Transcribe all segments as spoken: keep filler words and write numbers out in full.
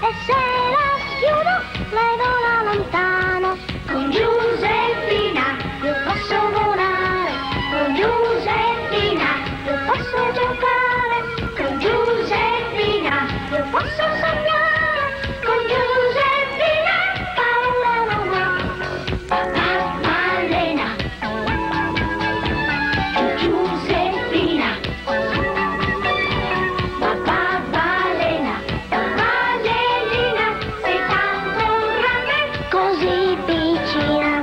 e se la schiudo lei vola lontano. Con Giuseppina io posso volare, con Giuseppina io posso giocare, con Giuseppina io posso sognare, con Giuseppina paura non ho. Papà balena, Giuseppina, papà balena, balenina, sei tanto grande, così piccina.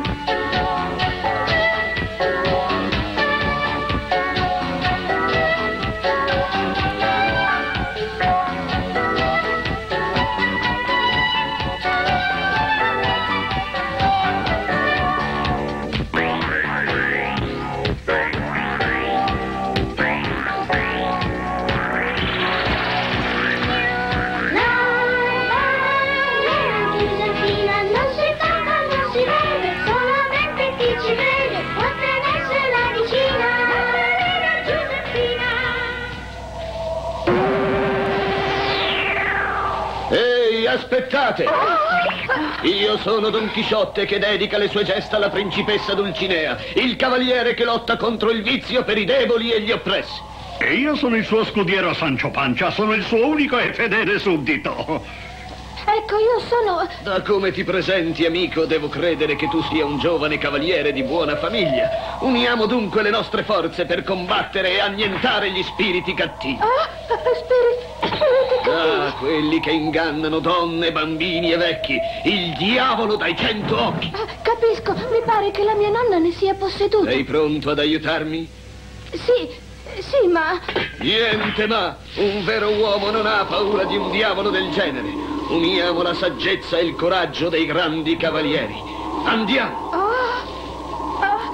Aspettate! Io sono Don Chisciotte che dedica le sue gesta alla principessa Dulcinea, il cavaliere che lotta contro il vizio per i deboli e gli oppressi. E io sono il suo scudiero Sancho Pancia, sono il suo unico e fedele suddito. Ecco, io sono... Da come ti presenti, amico, devo credere che tu sia un giovane cavaliere di buona famiglia. Uniamo dunque le nostre forze per combattere e annientare gli spiriti cattivi. Ah, spiriti, spiriti cattivi. Ah, quelli che ingannano donne, bambini e vecchi. Il diavolo dai cento occhi. Ah, capisco, mi pare che la mia nonna ne sia posseduta. Sei pronto ad aiutarmi? Sì, sì, ma... Niente ma, un vero uomo non ha paura di un diavolo del genere. Uniamo la saggezza e il coraggio dei grandi cavalieri. Andiamo! Oh, oh.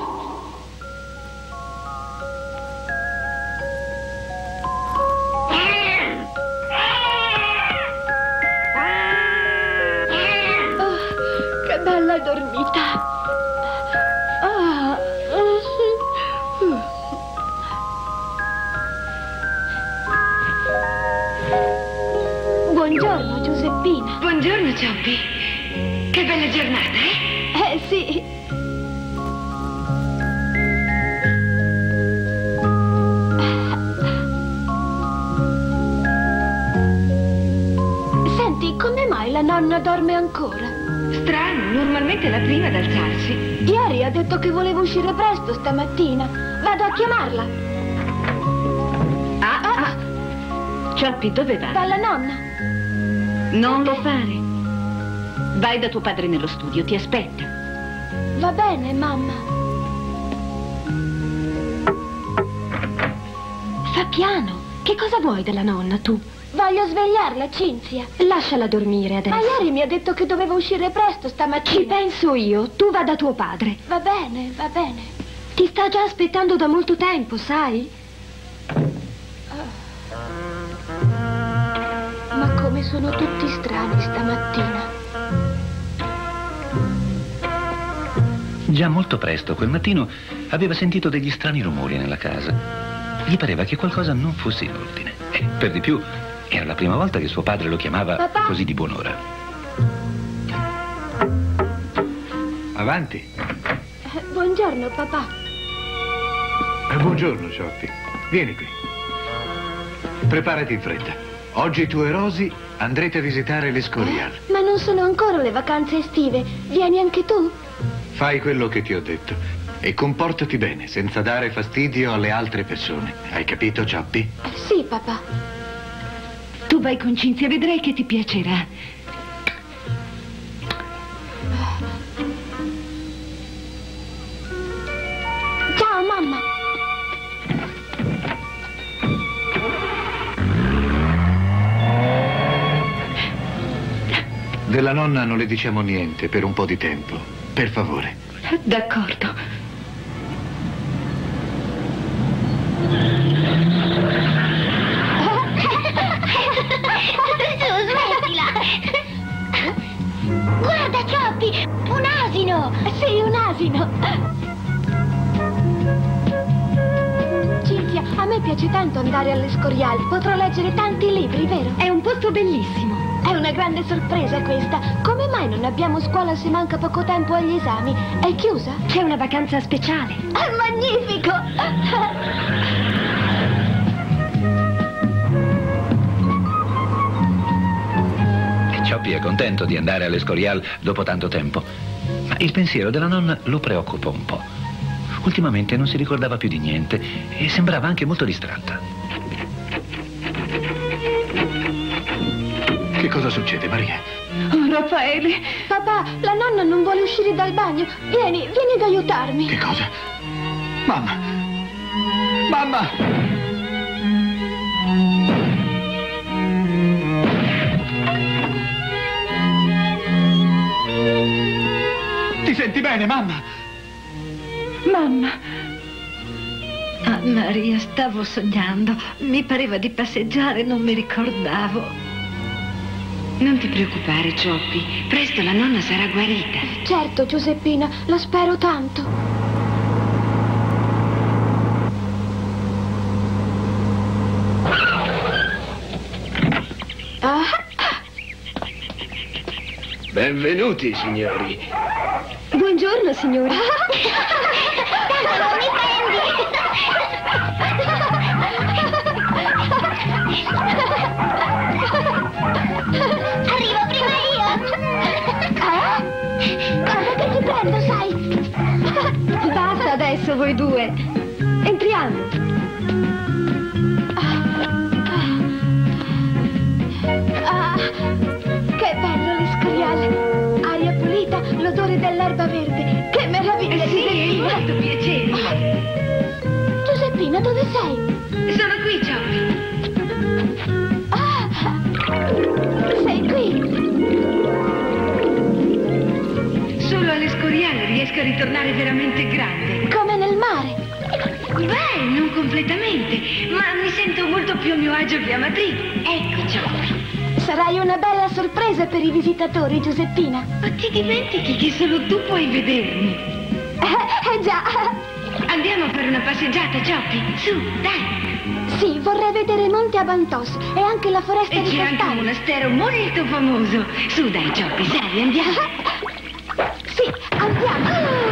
Oh, che bella dormita! Oh, oh, sì. uh. Buongiorno, Giuseppina. Buongiorno, Cioppi. Che bella giornata, eh? Eh, sì. Senti, come mai la nonna dorme ancora? Strano, normalmente è la prima ad alzarsi. Ieri ha detto che voleva uscire presto stamattina. Vado a chiamarla. Ah, ah, ah. Cioppi, dove vai? Dalla nonna. Non lo fare. Vai da tuo padre nello studio, ti aspetta. Va bene, mamma. Fa piano. Che cosa vuoi dalla nonna, tu? Voglio svegliarla, Cinzia. Lasciala dormire adesso. Ma ieri mi ha detto che dovevo uscire presto stamattina. Ci penso io. Tu va da tuo padre. Va bene, va bene. Ti sta già aspettando da molto tempo, sai? Ma come sono tutti strani stamattina. Già molto presto quel mattino aveva sentito degli strani rumori nella casa. Gli pareva che qualcosa non fosse in ordine. E per di più era la prima volta che suo padre lo chiamava Papà? così di buon'ora. Avanti. Eh, buongiorno, papà. Eh, buongiorno, Cioppi. Vieni qui. Preparati in fretta. Oggi tu e Rosy andrete a visitare l'Escorial. Eh, ma non sono ancora le vacanze estive. Vieni anche tu? Fai quello che ti ho detto e comportati bene, senza dare fastidio alle altre persone. Hai capito, Cioppi? Eh, sì, papà. Tu vai con Cinzia, vedrai che ti piacerà. Ciao, mamma. Della nonna non le diciamo niente per un po' di tempo. Per favore. D'accordo. Su, smettila! Guarda, Cioppi, un asino! Sì, un asino. Cinzia, a me piace tanto andare all'Escorial. Potrò leggere tanti libri, vero? È un posto bellissimo. È una grande sorpresa questa. Come mai non abbiamo scuola se manca poco tempo agli esami? È chiusa? C'è una vacanza speciale. È magnifico! Choppy è contento di andare all'Escorial dopo tanto tempo, ma il pensiero della nonna lo preoccupa un po'. Ultimamente non si ricordava più di niente e sembrava anche molto distratta. Che cosa succede, Maria? Oh, Raffaele! Papà, la nonna non vuole uscire dal bagno. Vieni, vieni ad aiutarmi. Che cosa? Mamma! Mamma! Ti senti bene, mamma? Mamma. Ah, Maria, stavo sognando. Mi pareva di passeggiare, non mi ricordavo. Non ti preoccupare, Choppy. Presto la nonna sarà guarita. Certo, Giuseppina, la spero tanto. Ah. Benvenuti, signori. Buongiorno, signori. Tanto non mi prendi. Arrivo prima io. Ah? Guarda che ti prendo, sai? Basta adesso voi due. Entriamo. Ah, che bello l'Escorial. Aria pulita, l'odore dell'erba verde. Che meraviglia, Eh sì, Giuseppina. molto piacere. Giuseppina, dove sei? Sono qui, Choppy. Ah, sei qui. Solo all'Escorial riesco a ritornare veramente grande. Come nel mare. Beh, non completamente, ma mi sento molto più a mio agio qui a Madrid. Ecco, Choppy. Sarai una bella sorpresa per i visitatori, Giuseppina. Ma ti dimentichi che solo tu puoi vedermi? Eh, eh già. Andiamo a fare una passeggiata, Choppy. Su, dai. Sì, vorrei vedere Monte Abantos e anche la foresta E di c'è anche un castagni. monastero molto famoso. Su, dai, Choppy, sali, andiamo. Sì, andiamo.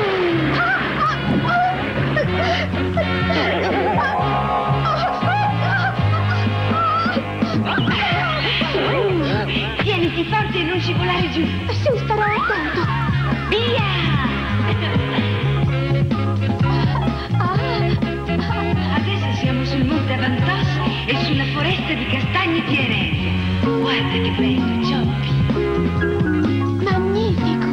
Tieniti forte e non scivolare giù. Sì, starò attento. Via! Adesso siamo sul Monte Abantos e sulla foresta di castagni pierense. Guarda che bello, Choppy. Magnifico.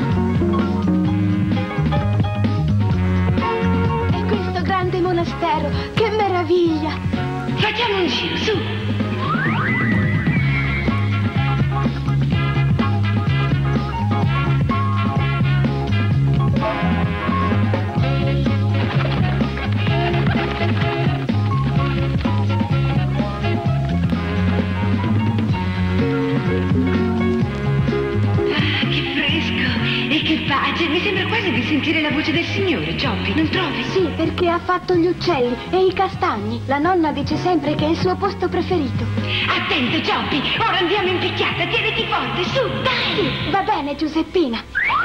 E questo grande monastero, che meraviglia. Facciamo un giro, su. Mi sembra quasi di sentire la voce del Signore, Choppy, non trovi? Sì, perché ha fatto gli uccelli e i castagni. La nonna dice sempre che è il suo posto preferito. Attento, Choppy, ora andiamo in picchiata, tieniti forte, su, dai! Sì, va bene, Giuseppina.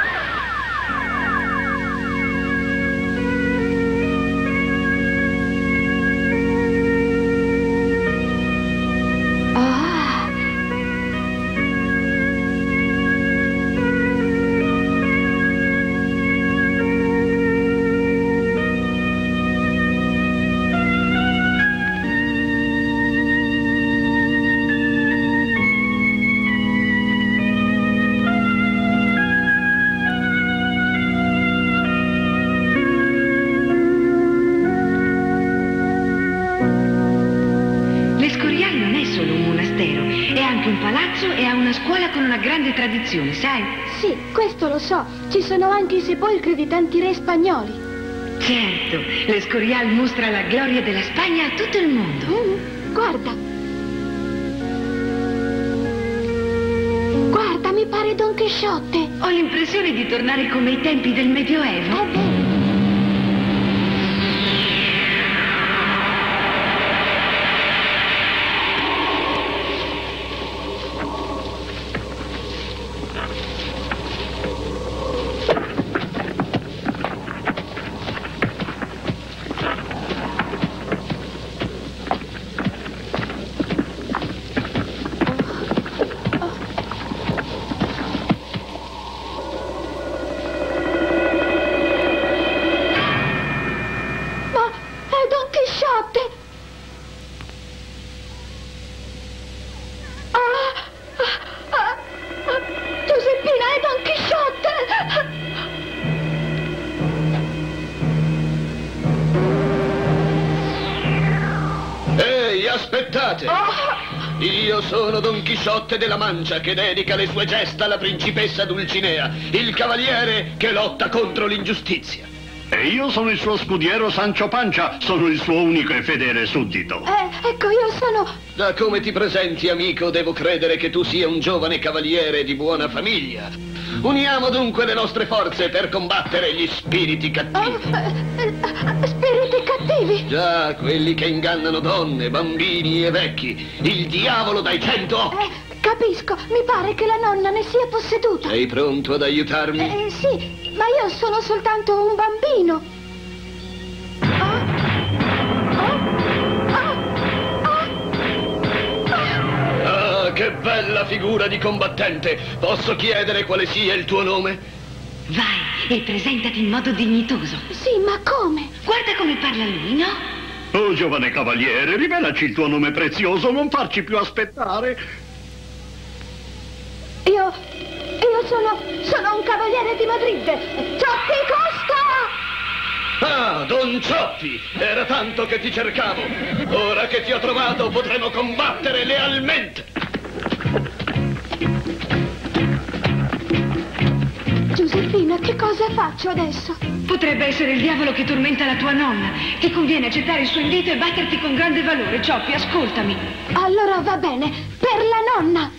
Tradizione, sai? Sì, questo lo so. Ci sono anche i sepolcri di tanti re spagnoli. Certo, l'Escorial mostra la gloria della Spagna a tutto il mondo. Mm, guarda. Guarda, mi pare Don Chisciotte. Ho l'impressione di tornare come ai tempi del Medioevo. È vero. Io sono Don Chisciotte della Mancia, che dedica le sue gesta alla principessa Dulcinea, il cavaliere che lotta contro l'ingiustizia. E io sono il suo scudiero Sancho Pancia, sono il suo unico e fedele suddito. Eh, ecco, io sono... Da come ti presenti, amico, devo credere che tu sia un giovane cavaliere di buona famiglia. Uniamo dunque le nostre forze per combattere gli spiriti cattivi. Oh, eh, eh, spiriti cattivi? Già, quelli che ingannano donne, bambini e vecchi. Il diavolo dai cento occhi. Eh, capisco, mi pare che la nonna ne sia posseduta. Sei pronto ad aiutarmi? Eh, sì, ma io sono soltanto un bambino. Ah, ah, ah, ah, che bella figura di combattente. Posso chiedere quale sia il tuo nome? Vai e presentati in modo dignitoso. Sì, ma come? Guarda come parla lui, no? Oh, giovane cavaliere, rivelaci il tuo nome prezioso, non farci più aspettare. Io... io sono... sono un cavaliere di Madrid. Cioppi Costa! Ah, Don Cioppi! Era tanto che ti cercavo. Ora che ti ho trovato potremo combattere lealmente. Giuseppina, che cosa faccio adesso? Potrebbe essere il diavolo che tormenta la tua nonna. Ti conviene accettare il suo invito e batterti con grande valore. Cioppi, ascoltami. Allora va bene, per la nonna.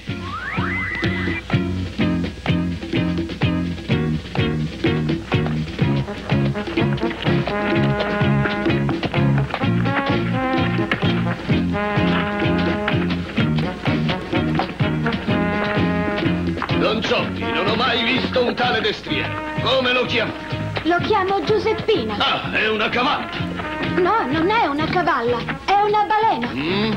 Don Cioppi, non ho mai visto un tale destriero. Come lo chiamate? Lo chiamo Giuseppina. Ah, è una cavalla. No, non è una cavalla, è una balena. Mm?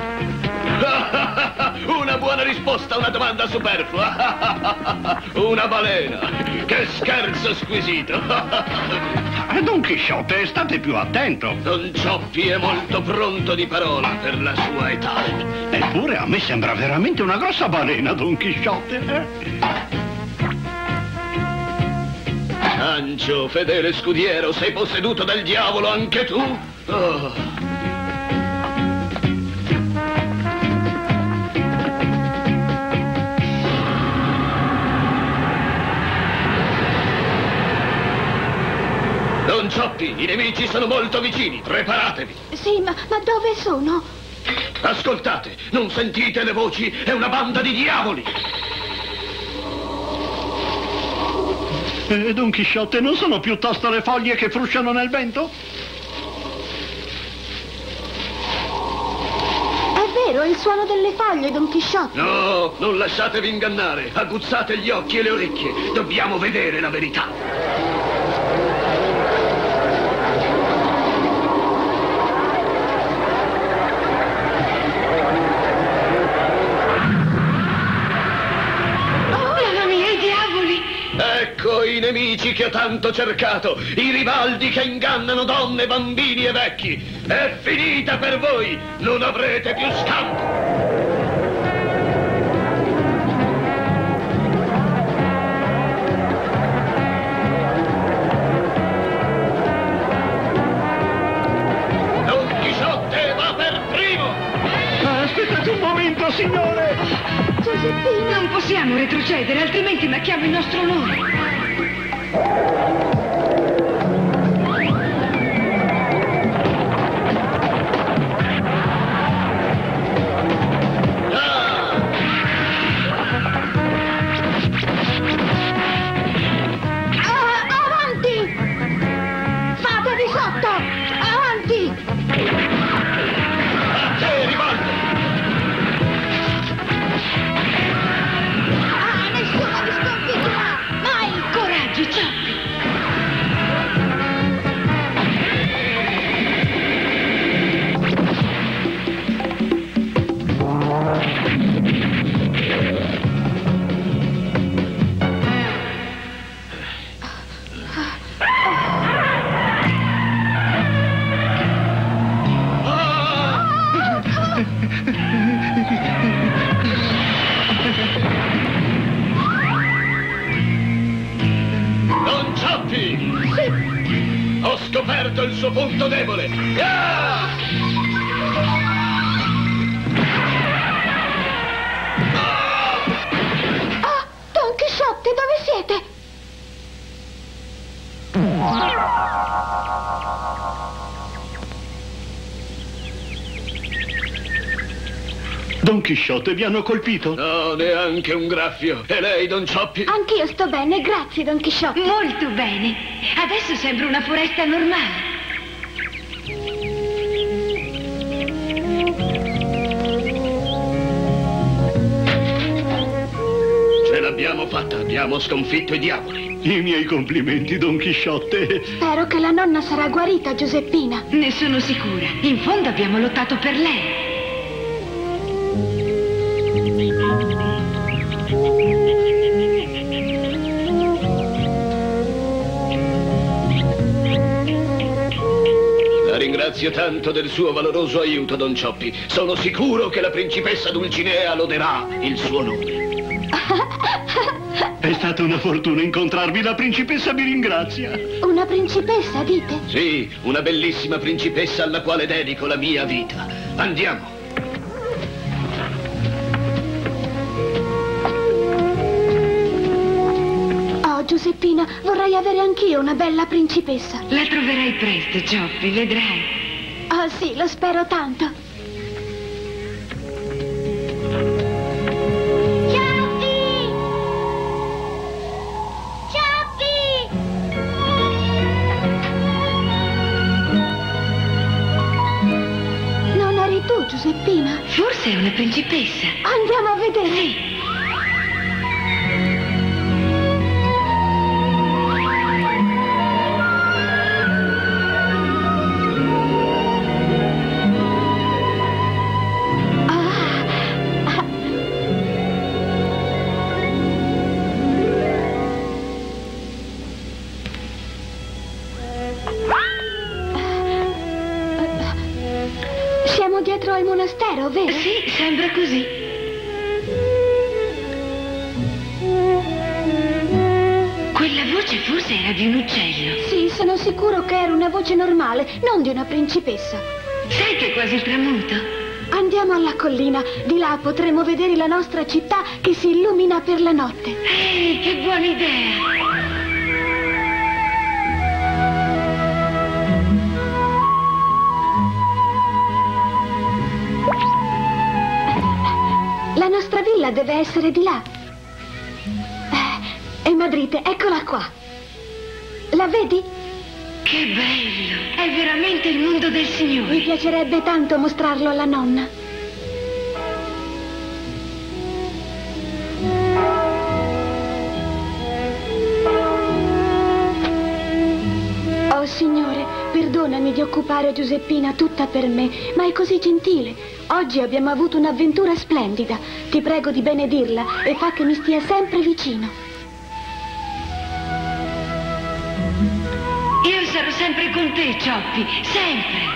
Una buona risposta a una domanda superflua. Una balena. Che scherzo squisito. Don Chisciotte, state più attento. Don Cioppi è molto pronto di parola per la sua età. Eppure a me sembra veramente una grossa balena, Don Chisciotte. Eh? Sancho, fedele scudiero, sei posseduto dal diavolo anche tu? Oh. Don Cioppi, i nemici sono molto vicini, preparatevi. Sì, ma, ma dove sono? Ascoltate, non sentite le voci? È una banda di diavoli. Eh, Don Chisciotte, non sono piuttosto le foglie che frusciano nel vento? È vero, è il suono delle foglie, Don Chisciotte. No, non lasciatevi ingannare. Aguzzate gli occhi e le orecchie. Dobbiamo vedere la verità. Ecco i nemici che ho tanto cercato, i rivaldi che ingannano donne, bambini e vecchi. È finita per voi, non avrete più scampo. Don Chisciotte va per primo. Aspettate un momento, signore. Giuseppina! Non possiamo retrocedere, altrimenti macchiamo il nostro onore. Ah, avanti! Fatevi sotto! Avanti! A te, rivolto! Ah, nessuno vi sconfiggerà! Mai! Coraggio, Cioppi! Don Cioppi! Ho scoperto il suo punto debole! Ah! Ciotte, dove siete? Don Chisciotte, vi hanno colpito? No, neanche un graffio. E lei, Don Cioppi? Anch'io sto bene, grazie, Don Chisciotte. Molto bene. Adesso sembra una foresta normale. Ce l'abbiamo fatta, abbiamo sconfitto i diavoli. I miei complimenti, Don Chisciotte. Spero che la nonna sarà guarita, Giuseppina. Ne sono sicura. In fondo abbiamo lottato per lei. La ringrazio tanto del suo valoroso aiuto, Don Cioppi. Sono sicuro che la principessa Dulcinea loderà il suo nome. È stata una fortuna incontrarvi, la principessa vi ringrazia. Una principessa, dite? Sì, una bellissima principessa alla quale dedico la mia vita. Andiamo. Oh, Giuseppina, vorrei avere anch'io una bella principessa. La troverai presto, Cioppi, vedrai. Oh, sì, lo spero tanto. Giuseppina? Forse è una principessa. Andiamo a vedere. Sì. Dietro al monastero, vero? Sì, sembra così. Quella voce forse era di un uccello. Sì, sono sicuro che era una voce normale, non di una principessa. Sai che è quasi il tramonto? Andiamo alla collina. Di là potremo vedere la nostra città che si illumina per la notte. Ehi, che buona idea! La nostra villa deve essere di là. Eh, e Madrite, eccola qua. La vedi? Che bello! È veramente il mondo del Signore. Mi piacerebbe tanto mostrarlo alla nonna. Oh, Signore, perdonami di occupare Giuseppina tutta per me, ma è così gentile. Oggi abbiamo avuto un'avventura splendida. Ti prego di benedirla e fa che mi stia sempre vicino. Io sarò sempre con te, Cioppi, sempre.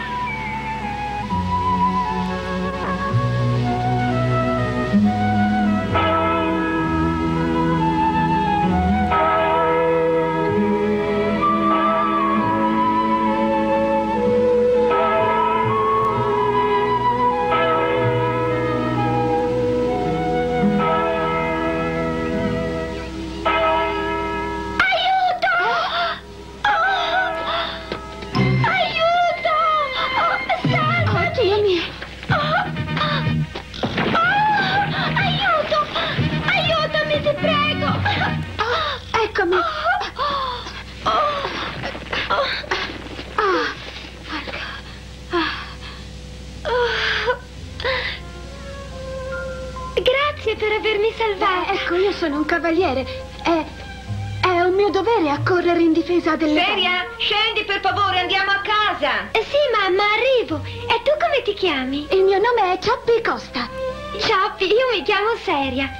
Grazie per avermi salvata. Ecco, io sono un cavaliere. È, è un mio dovere accorrere in difesa delle Seria, scendi per favore, andiamo a casa. Eh, sì, mamma, arrivo. E tu come ti chiami? Il mio nome è Cioppi Costa. Cioppi, io mi chiamo Seria.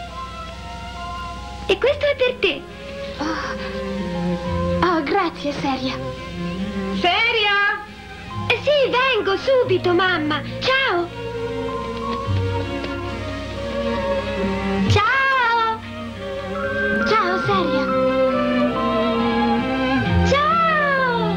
E questo è per te. Oh, oh grazie, Seria. Seria? Eh, sì, vengo subito, mamma. Ciao. Ciao! Ciao, Seria! Ciao!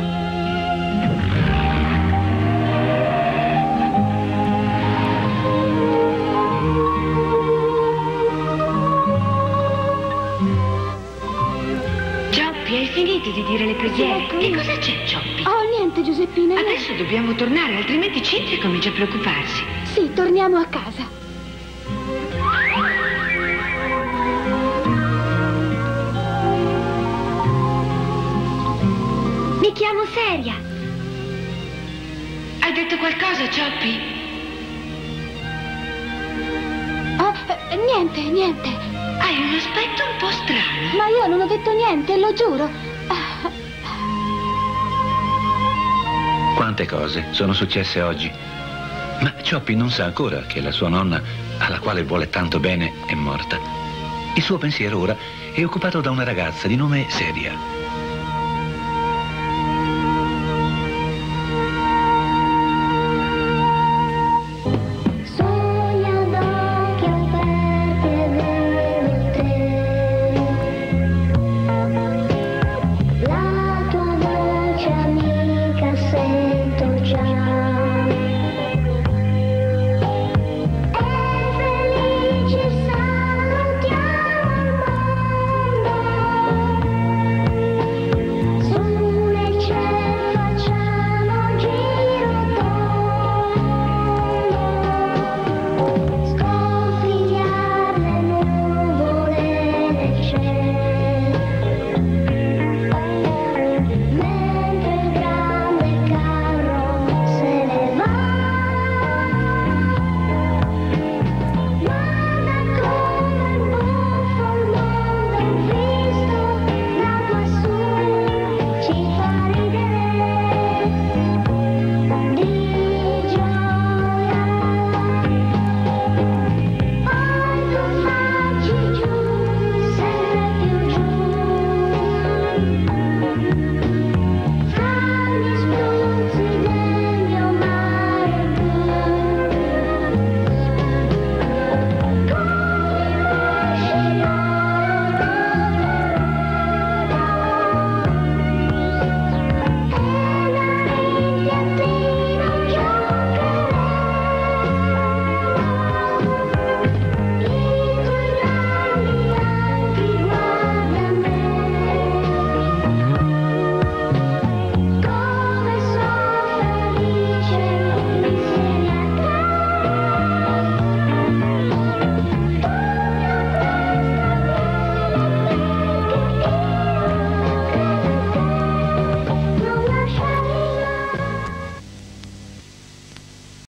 finito di dire le preghiere. Che cosa c'è, Cioppi? Oh, niente, Giuseppina. niente. Adesso dobbiamo tornare, altrimenti Cinzia comincia a preoccuparsi. Sì, torniamo a casa. Mi chiamo Seria. Hai detto qualcosa, Cioppi? Oh, eh, niente, niente. Hai un aspetto un po' strano. Ma io non ho detto niente, lo giuro. Ah, Quante cose sono successe oggi. Ma Cioppi non sa ancora che la sua nonna, alla quale vuole tanto bene, è morta. Il suo pensiero ora è occupato da una ragazza di nome Seria.